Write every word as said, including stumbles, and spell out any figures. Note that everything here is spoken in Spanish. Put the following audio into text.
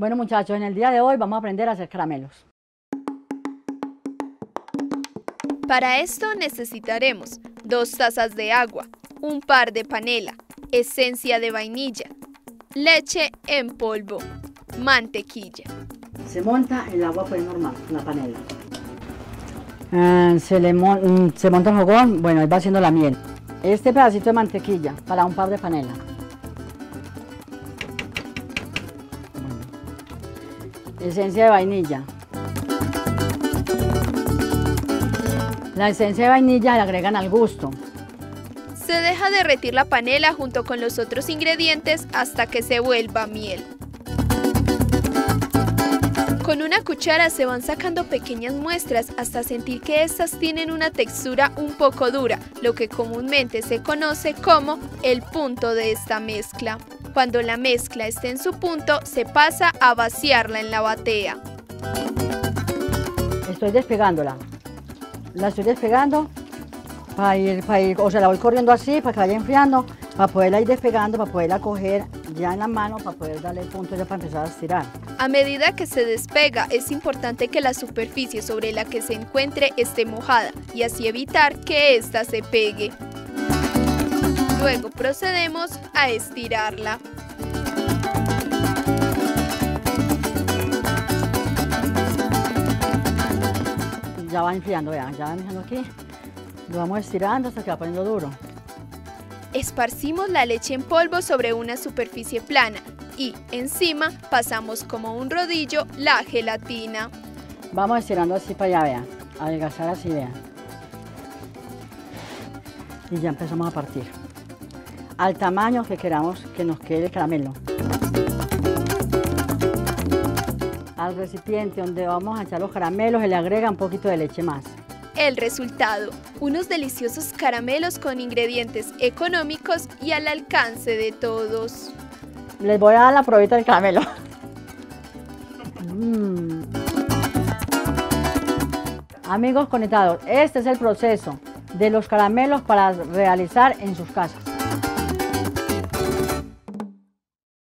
Bueno muchachos, en el día de hoy vamos a aprender a hacer caramelos. Para esto necesitaremos dos tazas de agua, un par de panela, esencia de vainilla, leche en polvo, mantequilla. Se monta el agua pues normal, la panela. Eh, se, le mon se monta el fogón, bueno, ahí va haciendo la miel. Este pedacito de mantequilla para un par de panela. Esencia de vainilla. La esencia de vainilla la agregan al gusto. Se deja derretir la panela junto con los otros ingredientes hasta que se vuelva miel. Con una cuchara se van sacando pequeñas muestras hasta sentir que estas tienen una textura un poco dura, lo que comúnmente se conoce como el punto de esta mezcla. Cuando la mezcla esté en su punto, se pasa a vaciarla en la batea. Estoy despegándola. La estoy despegando para ir, para ir, o sea, la voy corriendo así para que vaya enfriando, para poderla ir despegando, para poderla coger ya en la mano, para poder darle el punto ya para empezar a estirar. A medida que se despega, es importante que la superficie sobre la que se encuentre esté mojada y así evitar que ésta se pegue. Luego procedemos a estirarla. Ya va enfriando, vean, ya va enfriando aquí. Lo vamos estirando hasta que va poniendo duro. Esparcimos la leche en polvo sobre una superficie plana y encima pasamos como un rodillo la gelatina. Vamos estirando así para allá, vean. Adelgazar así, vean. Y ya empezamos a partir. Al tamaño que queramos que nos quede el caramelo. Al recipiente donde vamos a echar los caramelos se le agrega un poquito de leche más. El resultado, unos deliciosos caramelos con ingredientes económicos y al alcance de todos. Les voy a dar la probita del caramelo. Mm. Amigos conectados, este es el proceso de los caramelos para realizar en sus casas.